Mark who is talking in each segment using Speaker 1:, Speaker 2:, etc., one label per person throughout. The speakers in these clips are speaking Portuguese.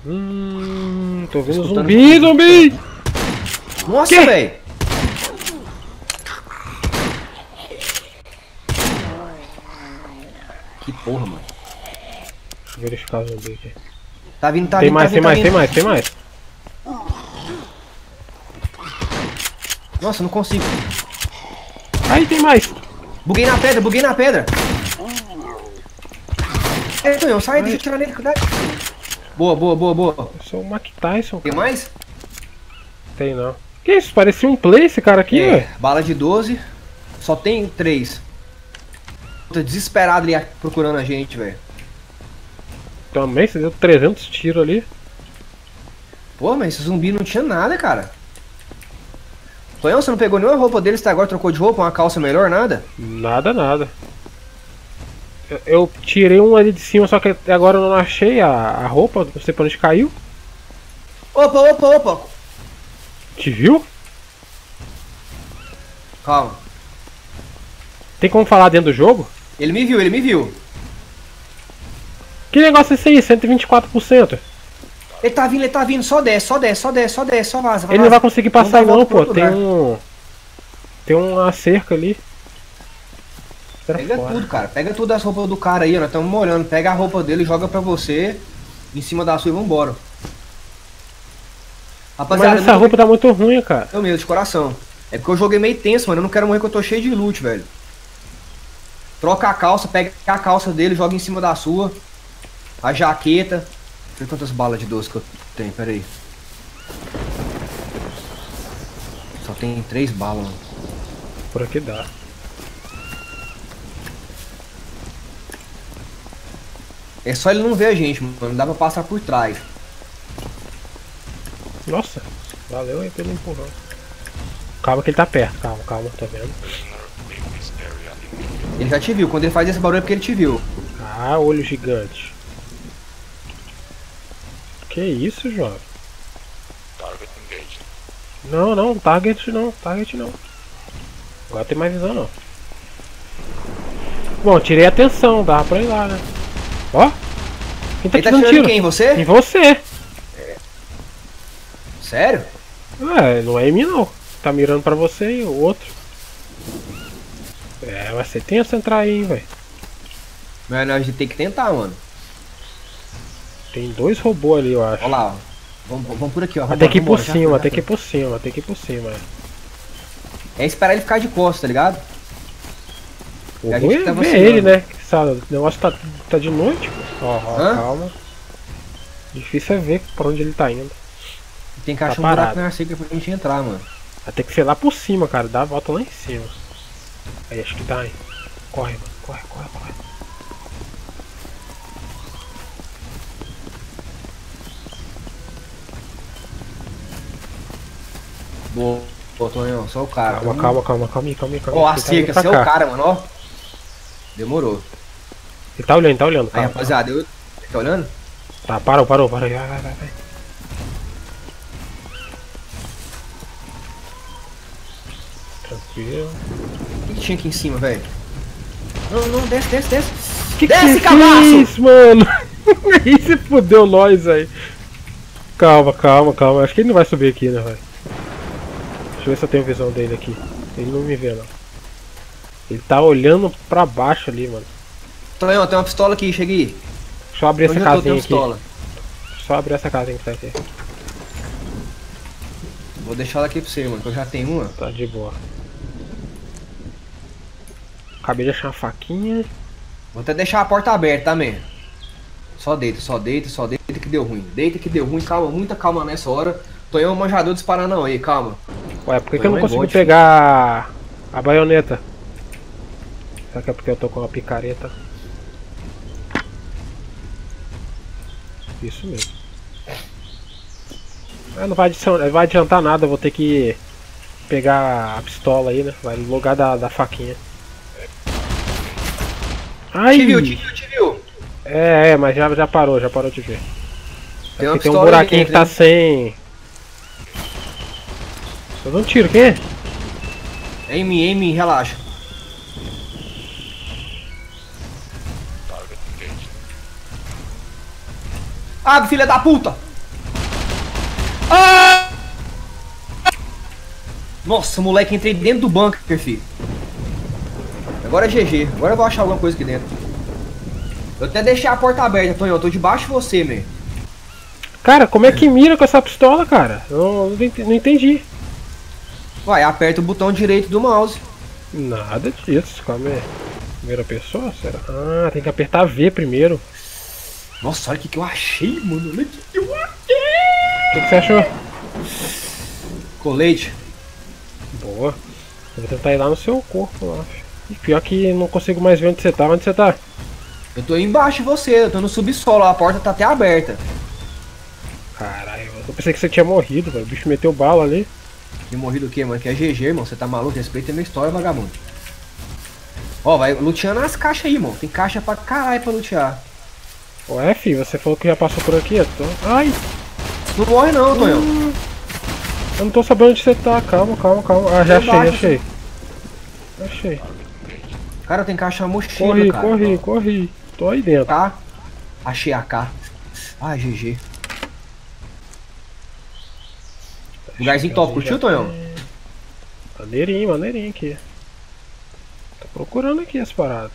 Speaker 1: Tô vendo zumbi, zumbi!
Speaker 2: Nossa, velho! Que porra, mano.
Speaker 1: Deixa eu verificar o zumbi aqui.
Speaker 2: Tá vindo, tá
Speaker 1: Tem
Speaker 2: vindo,
Speaker 1: mais,
Speaker 2: tá vindo,
Speaker 1: tem mais, tem mais, tem mais.
Speaker 2: Nossa, não consigo.
Speaker 1: Aí tem mais.
Speaker 2: Buguei na pedra, buguei na pedra. É, Tonhão, sai, deixa eu tirar nele, cuidado. Boa, boa, boa, boa.
Speaker 1: Eu sou o Mike Tyson.
Speaker 2: Tem mais?
Speaker 1: Tem não. Que isso? Parecia um play esse cara aqui, velho.
Speaker 2: Bala de 12. Só tem 3. Tô desesperado ali procurando a gente, velho.
Speaker 1: Também, você deu 300 tiros ali.
Speaker 2: Pô, mas esse zumbi não tinha nada, cara. Tonhão, você não pegou nenhuma roupa dele, você agora trocou de roupa, uma calça melhor, nada?
Speaker 1: Nada, nada. Eu tirei um ali de cima, só que até agora eu não achei a roupa, não sei pra onde caiu.
Speaker 2: Opa, opa, opa.
Speaker 1: Te viu?
Speaker 2: Calma.
Speaker 1: Tem como falar dentro do jogo?
Speaker 2: Ele me viu, ele me viu.
Speaker 1: Que negócio é esse aí? 124%.
Speaker 2: Ele tá vindo, só desce, só desce, só desce, só desce, só vaza.
Speaker 1: Ele não vai conseguir passar aí não, pô.
Speaker 2: Tem
Speaker 1: Tem uma cerca ali.
Speaker 2: Pega tudo, cara. Pega tudo as roupas do cara aí, nós estamos molhando. Pega a roupa dele e joga pra você em cima da sua e vambora. Rapaziada,
Speaker 1: mas essa roupa tá muito ruim, cara.
Speaker 2: Eu mesmo, de coração. É porque eu joguei meio tenso, mano. Eu não quero morrer que eu tô cheio de loot, velho. Troca a calça, pega a calça dele, joga em cima da sua. A jaqueta. Deixa eu ver quantas balas de 12 que eu tenho, pera aí. Só tem 3 balas, mano.
Speaker 1: Por aqui dá.
Speaker 2: É só ele não ver a gente, mano. Não dá pra passar por trás.
Speaker 1: Nossa, valeu aí pelo empurrão. Calma que ele tá perto, calma, calma, tá vendo?
Speaker 2: Ele já te viu. Quando ele faz esse barulho é porque ele te viu.
Speaker 1: Ah, olho gigante. Que isso, jovem? Não, não, target não, target não. Agora tem mais visão não. Bom, tirei a atenção, dava pra ir lá, né? Ó! Quem tá
Speaker 2: Ele tá
Speaker 1: tirando
Speaker 2: tirando
Speaker 1: tiro?
Speaker 2: quem? Você?
Speaker 1: Em você!
Speaker 2: Sério?
Speaker 1: Ué, não é em mim não. Tá mirando pra você e o outro. É, vai ser tenso entrar aí, hein, velho.
Speaker 2: Mas a gente tem que tentar, mano.
Speaker 1: Tem 2 robôs ali, eu acho.
Speaker 2: Olha lá, ó. Vamos por aqui, ó.
Speaker 1: Vai ter que ir por cima, tem que ir por cima, tem que ir por cima.
Speaker 2: É esperar ele ficar de costas, tá ligado?
Speaker 1: O
Speaker 2: a
Speaker 1: ruim
Speaker 2: gente
Speaker 1: é
Speaker 2: tá
Speaker 1: ver
Speaker 2: vacilando.
Speaker 1: ele, né? Sabe, o negócio tá de noite, pô. Ó, calma. Difícil é ver pra onde ele tá indo.
Speaker 2: Tem que
Speaker 1: Tá
Speaker 2: achar um buraco
Speaker 1: parado.
Speaker 2: na seca pra gente entrar, mano.
Speaker 1: Vai ter que ser lá por cima, cara. Dá a volta lá em cima. Aí, acho que dá, hein. Corre, mano. Corre, corre, corre.
Speaker 2: Boa, Tonhão, só o cara.
Speaker 1: Calma, calma, calma, calma aí, calma aí, calma aí.
Speaker 2: Ó, a
Speaker 1: Ele tá
Speaker 2: cerca,
Speaker 1: indo pra
Speaker 2: você é o
Speaker 1: cá.
Speaker 2: cara, mano, ó. Demorou.
Speaker 1: Ele tá olhando,
Speaker 2: Aí,
Speaker 1: calma.
Speaker 2: rapaziada, eu... Tá olhando?
Speaker 1: Tá, parou. Vai. Tranquilo.
Speaker 2: O que tinha aqui em cima, velho? Não, desce.
Speaker 1: Que
Speaker 2: Desce,
Speaker 1: você
Speaker 2: cabaço!
Speaker 1: fez, mano? Aí você fodeu nós aí. Calma. Acho que ele não vai subir aqui, né, velho? Deixa eu ver se eu tenho visão dele aqui. Ele não me vê, não. Ele tá olhando pra baixo ali, mano.
Speaker 2: Tonhão, tem uma pistola aqui, chega aí.
Speaker 1: Deixa eu abrir essa
Speaker 2: Onde eu tô, tem
Speaker 1: casinha
Speaker 2: uma
Speaker 1: aqui.
Speaker 2: pistola.
Speaker 1: Só abrir essa casinha que tá aqui.
Speaker 2: Vou deixar ela aqui pra você, mano, que eu já tenho uma.
Speaker 1: Tá de boa. Acabei de achar uma faquinha.
Speaker 2: Vou até deixar a porta aberta também. Só deita que deu ruim. Deita que deu ruim, calma, muita calma nessa hora. Tonhão é um manjador de disparar não aí, calma.
Speaker 1: Ué, por que eu não
Speaker 2: é
Speaker 1: consigo
Speaker 2: bot.
Speaker 1: pegar a baioneta? Será que é porque eu tô com uma picareta? Isso mesmo. Não vai adiantar nada, eu vou ter que pegar a pistola aí, né? Vai no lugar da faquinha. Ai!
Speaker 2: Te viu.
Speaker 1: Mas já parou de ver.
Speaker 2: Tem uma
Speaker 1: Aqui tem um
Speaker 2: pistola
Speaker 1: buraquinho
Speaker 2: ali
Speaker 1: que tá
Speaker 2: dentro,
Speaker 1: sem. Tô dando um tiro, quem é?
Speaker 2: É em mim, relaxa. Abre, filha da puta! Ah! Nossa, moleque, entrei dentro do bunker, filho. Agora é GG. Agora eu vou achar alguma coisa aqui dentro. Eu até deixei a porta aberta, Tonhão. Eu tô debaixo de você, man.
Speaker 1: Cara, como é que mira com essa pistola, cara? Eu não entendi.
Speaker 2: Vai, aperta o botão direito do mouse.
Speaker 1: Nada disso, calma aí. Primeira pessoa, será? Ah, tem que apertar V primeiro.
Speaker 2: Nossa, olha o que eu achei, mano. Olha o que eu achei.
Speaker 1: O que você achou?
Speaker 2: Colete.
Speaker 1: Boa. Eu vou tentar ir lá no seu corpo, eu acho. E pior que não consigo mais ver onde você tá. Onde você tá?
Speaker 2: Eu tô embaixo de você, eu tô no subsolo, a porta tá até aberta.
Speaker 1: Caralho, eu pensei que você tinha morrido, velho. O bicho meteu bala ali.
Speaker 2: Tinha morrido o quê, mano? Que é GG, irmão. Você tá maluco? Respeita a minha história, vagabundo. Ó, vai luteando as caixas aí, irmão. Tem caixa pra caralho pra lutear.
Speaker 1: Ué, filho, você falou que já passou por aqui, eu tô... Ai!
Speaker 2: Não morre não, Tonhão.
Speaker 1: Eu não tô sabendo onde você tá, calma, calma, calma. Ah, já achei, achei.
Speaker 2: Cara, tem caixa mochila,
Speaker 1: Corri,
Speaker 2: cara.
Speaker 1: corri. Tô aí dentro.
Speaker 2: Tá? Achei a K. Ah, GG. Lugarzinho top, curtiu, Tonhão?
Speaker 1: Maneirinho aqui. Tô procurando aqui as paradas.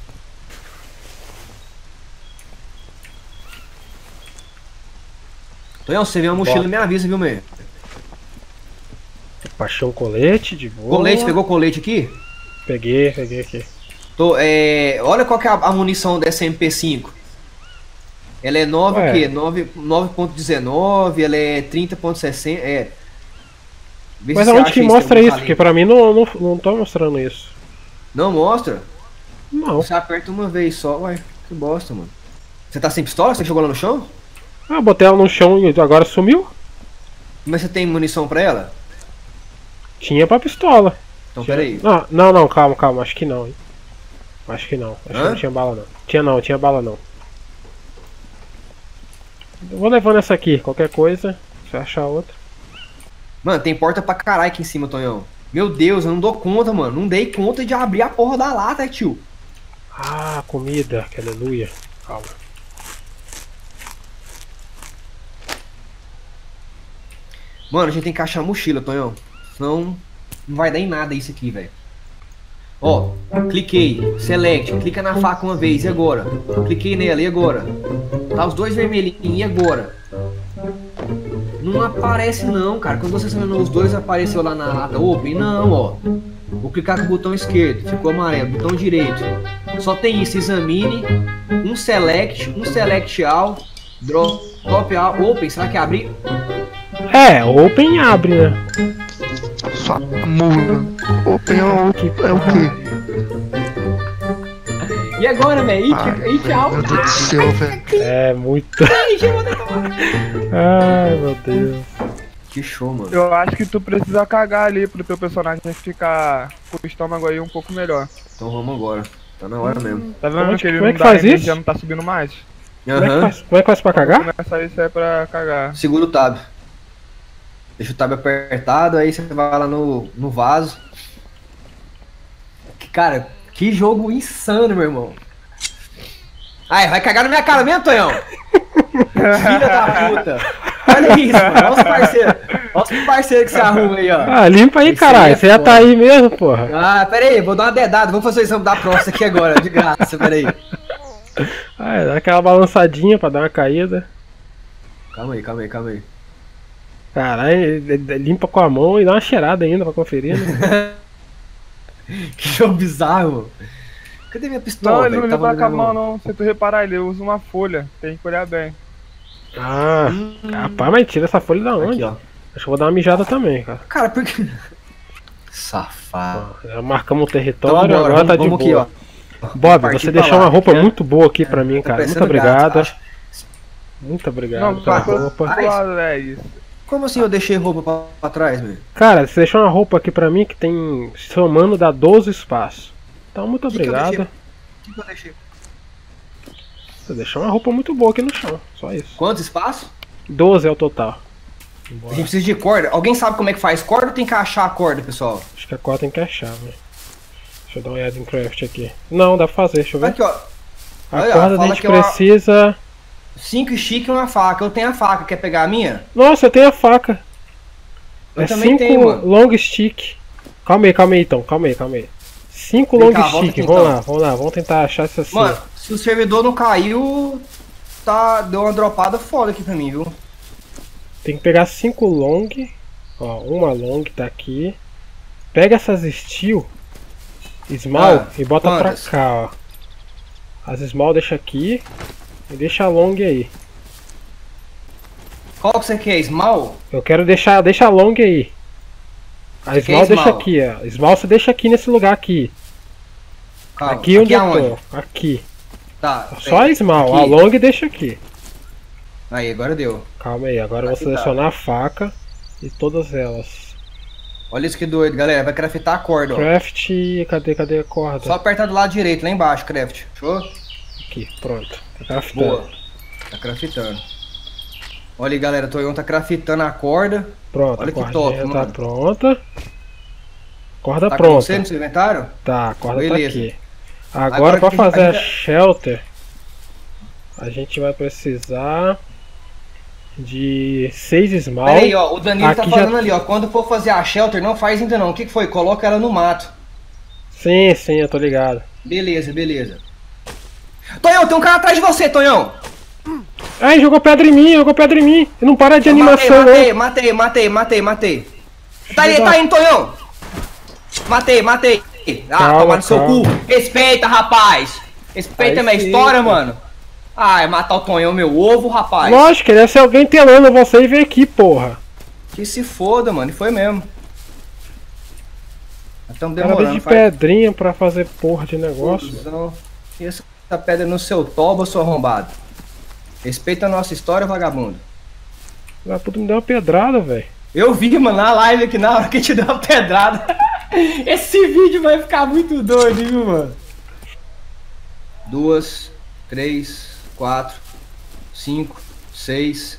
Speaker 2: Tonhão, se você vê uma mochila, me avisa, viu, meu?
Speaker 1: Baixei um colete de boa.
Speaker 2: Colete, pegou colete aqui?
Speaker 1: Peguei aqui.
Speaker 2: Olha qual que é a munição dessa MP5. Ela é 9.19, ela é 30.60.
Speaker 1: Mas aonde que mostra isso? Porque pra mim não tô mostrando isso.
Speaker 2: Não mostra?
Speaker 1: Não.
Speaker 2: Você aperta uma vez só, uai. Que bosta, mano. Você tá sem pistola? Você jogou ela no chão?
Speaker 1: Ah, botei ela no chão e agora sumiu?
Speaker 2: Mas você tem munição pra ela?
Speaker 1: Tinha pra pistola.
Speaker 2: Então peraí.
Speaker 1: Não, calma, acho que não, hein. Acho que não. Acho que não tinha bala não. Tinha bala não. Eu vou levando essa aqui, qualquer coisa, se achar outra.
Speaker 2: Mano, tem porta pra caralho aqui em cima, Tonhão. Meu Deus, eu não dou conta, mano. Não dei conta de abrir a porra da lata, tio.
Speaker 1: Ah, comida, que aleluia. Calma.
Speaker 2: Mano, a gente tem que achar a mochila, Tonhão. Senão não vai dar em nada isso aqui, velho. Ó, cliquei, select, clica na faca uma vez, e agora? Cliquei nela, e agora? Tá os dois vermelhinhos, e agora? Não aparece não, cara. Quando você selecionou os dois, apareceu lá na lata open. Não, ó. Vou clicar com o botão esquerdo, ficou amarelo. Botão direito. Só tem isso, examine. Um select all, drop all, open. Será que abre?
Speaker 1: É, open abre, né?
Speaker 3: Sua mula. Open é o quê?
Speaker 2: E agora, velho? Tchau.
Speaker 3: Meu Deus do céu, velho.
Speaker 1: É muito. Ai, meu Deus.
Speaker 2: Que show, mano.
Speaker 4: Eu acho que tu precisa cagar ali pro teu personagem ficar com o estômago aí um pouco melhor.
Speaker 2: Então vamos agora. Tá na hora mesmo.
Speaker 4: Tá vendo que ele
Speaker 1: como é
Speaker 4: não
Speaker 1: que
Speaker 4: dá
Speaker 1: faz
Speaker 4: energia,
Speaker 1: isso?
Speaker 4: não tá subindo mais?
Speaker 1: Como é que faz pra cagar?
Speaker 4: Começa isso aí pra cagar.
Speaker 2: Segura o tab. Deixa o tab apertado, aí você vai lá no vaso. Cara, que jogo insano, meu irmão. Ai, vai cagar na minha cara mesmo, Tonhão? Filha da puta. Olha isso, mano. Olha os parceiros. Olha os parceiros que você arruma aí, ó.
Speaker 1: Ah, limpa aí, caralho. Você já tá aí mesmo, porra.
Speaker 2: Ah, pera aí, vou dar uma dedada. Vamos fazer o exame da próstata aqui agora, de graça, pera aí.
Speaker 1: Ah, dá aquela balançadinha pra dar uma caída.
Speaker 2: Calma aí.
Speaker 1: Caralho, limpa com a mão e dá uma cheirada ainda pra conferir, né?
Speaker 2: Que jogo bizarro. Cadê minha pistola?
Speaker 4: Não, ele não
Speaker 2: velho?
Speaker 4: limpa
Speaker 2: Tava
Speaker 4: com a
Speaker 2: no-
Speaker 4: mão não. Se tu reparar, ele usa uma folha. Tem que olhar bem.
Speaker 1: Ah, rapaz, mas tira essa folha da onde?
Speaker 2: Aqui, ó.
Speaker 1: Acho que eu vou dar uma mijada também, cara.
Speaker 2: Cara, por que... Safado.
Speaker 1: Ó, já marcamos o
Speaker 2: Então
Speaker 1: território,
Speaker 2: vambora,
Speaker 1: agora tá de
Speaker 2: vamos aqui,
Speaker 1: boa.
Speaker 2: ó.
Speaker 1: Bob,
Speaker 2: Partir
Speaker 1: você
Speaker 2: pra
Speaker 1: deixou
Speaker 2: lá,
Speaker 1: uma roupa
Speaker 2: que é-
Speaker 1: muito boa aqui pra mim,
Speaker 2: Tá
Speaker 1: cara. Muito
Speaker 2: parecendo
Speaker 1: obrigado.
Speaker 2: gato, acho.
Speaker 1: Muito obrigado
Speaker 4: Não,
Speaker 1: pela
Speaker 4: tá
Speaker 1: roupa.
Speaker 4: do lado, é isso.
Speaker 2: Como assim eu deixei roupa pra trás, meu?
Speaker 1: Cara, você deixou uma roupa aqui pra mim que tem, somando, dá 12 espaços. Então, muito
Speaker 2: Que eu
Speaker 1: obrigado.
Speaker 2: deixei? O que eu deixei?
Speaker 1: Você deixou uma roupa muito boa aqui no chão, só isso.
Speaker 2: Quantos espaços?
Speaker 1: 12 é o total.
Speaker 2: A gente precisa de corda. Alguém sabe como é que faz corda ou tem que achar a corda, pessoal?
Speaker 1: Acho que a corda tem que achar, velho. Deixa eu dar uma olhada em craft aqui. Não, dá pra fazer, deixa eu ver.
Speaker 2: Aqui, ó.
Speaker 1: A
Speaker 2: olha,
Speaker 1: corda a
Speaker 2: fala
Speaker 1: gente
Speaker 2: que eu-
Speaker 1: precisa
Speaker 2: 5 stick e uma faca. Eu tenho a faca, quer pegar a minha?
Speaker 1: Nossa, eu tenho a faca.
Speaker 2: Eu
Speaker 1: É
Speaker 2: também
Speaker 1: 5
Speaker 2: tenho, mano.
Speaker 1: long stick. Calma aí, então. Calma aí. 5
Speaker 2: Vem
Speaker 1: long
Speaker 2: cá, volta
Speaker 1: stick.
Speaker 2: aqui,
Speaker 1: Vamos
Speaker 2: então.
Speaker 1: lá. Vamos tentar achar essa assim.
Speaker 2: Mano, se o servidor não caiu, deu uma dropada foda aqui pra mim, viu?
Speaker 1: Tem que pegar 5 long. Ó, uma long tá aqui. Pega essas steel, small, e bota
Speaker 2: quantas?
Speaker 1: pra cá, ó. As small deixa aqui. E deixa a long aí.
Speaker 2: Qual que você quer? Small?
Speaker 1: Eu quero deixa a long aí. A
Speaker 2: Você quer
Speaker 1: small deixa
Speaker 2: small?
Speaker 1: aqui, ó. Small você deixa aqui nesse lugar aqui.
Speaker 2: Calma.
Speaker 1: Aqui onde eu
Speaker 2: aonde?
Speaker 1: tô. Aqui.
Speaker 2: Tá.
Speaker 1: Só a
Speaker 2: pera.
Speaker 1: small.
Speaker 2: Aqui.
Speaker 1: A long deixa aqui.
Speaker 2: Aí, agora deu.
Speaker 1: Calma aí, agora eu vou
Speaker 2: Aqui tá.
Speaker 1: selecionar a faca e todas elas.
Speaker 2: Olha isso que doido, galera. Vai craftar a corda, ó.
Speaker 1: Craft, cadê a corda?
Speaker 2: Só apertar do lado direito, lá embaixo, craft. Show?
Speaker 1: Aqui, pronto. Tá craftando.
Speaker 2: Boa. Tá craftando. Olha aí, galera. O Tonhão tá craftando a corda.
Speaker 1: Pronto,
Speaker 2: Olha
Speaker 1: a
Speaker 2: que
Speaker 1: cordinha
Speaker 2: top,
Speaker 1: tá
Speaker 2: mano.
Speaker 1: pronta. Corda
Speaker 2: Tá com
Speaker 1: pronta.
Speaker 2: você no seu inventário?
Speaker 1: Tá, a corda
Speaker 2: Beleza.
Speaker 1: tá aqui. Agora
Speaker 2: Agora
Speaker 1: pra
Speaker 2: que a gente-
Speaker 1: fazer
Speaker 2: a
Speaker 1: a
Speaker 2: gente-
Speaker 1: shelter, a gente vai precisar de 6 small.
Speaker 2: Pera aí, ó. O Danilo tá
Speaker 1: Aqui
Speaker 2: falando
Speaker 1: já-
Speaker 2: ali, ó. Quando for fazer a shelter, não faz ainda não. O que foi? Coloca ela no mato.
Speaker 1: Sim, eu tô ligado.
Speaker 2: Beleza. Tonhão, tem um cara atrás de você, Tonhão.
Speaker 1: Ai, jogou pedra em mim. E não para de animação,
Speaker 2: Matei. Tá indo, Tonhão. Matei. Ah,
Speaker 1: Calma,
Speaker 2: toma no seu
Speaker 1: calma.
Speaker 2: cu. Respeita, rapaz. Respeita
Speaker 1: Aí
Speaker 2: minha
Speaker 1: sim,
Speaker 2: história,
Speaker 1: pô.
Speaker 2: mano. Ah, é matar o Tonhão, meu ovo, rapaz.
Speaker 1: Lógico, deve ser alguém telando você e vir aqui, porra.
Speaker 2: Que se foda, mano. E foi mesmo. Estamos
Speaker 1: Cara veio
Speaker 2: demorando.
Speaker 1: de pedrinha pra fazer porra de negócio.
Speaker 2: Cuzão. E essa pedra no seu toba, seu arrombado. Respeita a nossa história, vagabundo.
Speaker 1: Ah, puta, me deu uma pedrada, velho.
Speaker 2: Eu vi, mano, na live aqui na hora que te deu uma pedrada. Esse vídeo vai ficar muito doido, viu, mano? 2, 3, 4, 5, 6,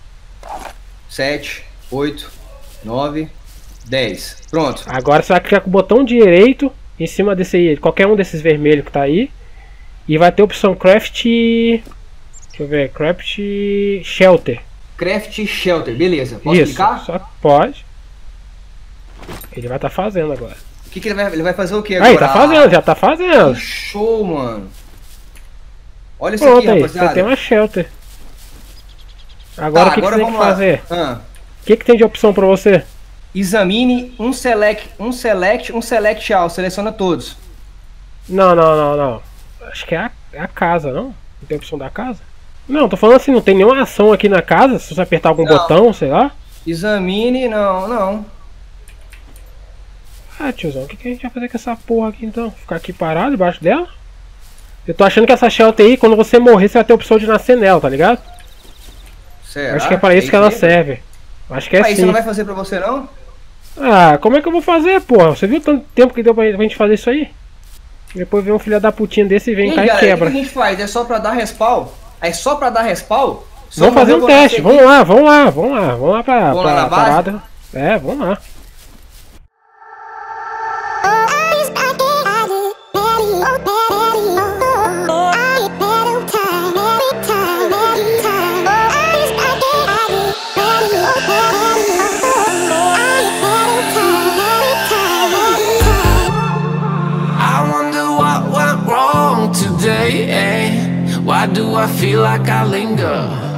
Speaker 2: 7, 8, 9, 10. Pronto.
Speaker 1: Agora você vai clicar com o botão direito em cima desse aí, qualquer um desses vermelhos que tá aí. E vai ter a opção Craft. Deixa eu ver, Craft Shelter.
Speaker 2: Craft Shelter, beleza. Posso
Speaker 1: Isso,
Speaker 2: clicar?
Speaker 1: só que pode. Ele vai estar fazendo agora.
Speaker 2: O que ele vai? Ele vai fazer o que agora?
Speaker 1: Aí, tá fazendo, já tá fazendo.
Speaker 2: Que show, mano. Olha isso
Speaker 1: Pronto
Speaker 2: aqui,
Speaker 1: aí,
Speaker 2: rapaziada.
Speaker 1: você tem uma Shelter. Agora o que, que você tem que
Speaker 2: vamos lá.
Speaker 1: fazer?
Speaker 2: Ah.
Speaker 1: O que, que tem de opção pra você?
Speaker 2: Examine um select all. Seleciona todos.
Speaker 1: Não. Acho que é a casa, não? Não tem opção da casa? Não, tô falando assim, não tem nenhuma ação aqui na casa. Se você apertar algum
Speaker 2: Não.
Speaker 1: botão, sei lá.
Speaker 2: Examine, não.
Speaker 1: Ah, tiozão, o que, que a gente vai fazer com essa porra aqui então? Ficar aqui parado debaixo dela? Eu tô achando que essa shelter aí, quando você morrer, você vai ter a opção de nascer nela, tá ligado?
Speaker 2: Será?
Speaker 1: Acho que é pra isso que ela serve. Acho que é
Speaker 2: Mas isso
Speaker 1: sim.
Speaker 2: não vai fazer pra você, não?
Speaker 1: Ah, como é que eu vou fazer, porra? Você viu tanto tempo que deu pra gente fazer isso aí? Depois vem um filho da putinha desse e vem
Speaker 2: E
Speaker 1: cá
Speaker 2: aí,
Speaker 1: e
Speaker 2: galera,
Speaker 1: quebra.
Speaker 2: o que a gente faz? É só pra dar respawn? É só pra dar respawn? Se
Speaker 1: Vamos
Speaker 2: eu
Speaker 1: fazer
Speaker 2: morrer,
Speaker 1: um
Speaker 2: eu vou
Speaker 1: teste,
Speaker 2: nascer
Speaker 1: vamos
Speaker 2: aqui?
Speaker 1: lá. Vamos
Speaker 2: lá na base?
Speaker 1: parada. É, vamos lá.
Speaker 5: I wonder what went wrong today, eh? Why do I feel like I linger?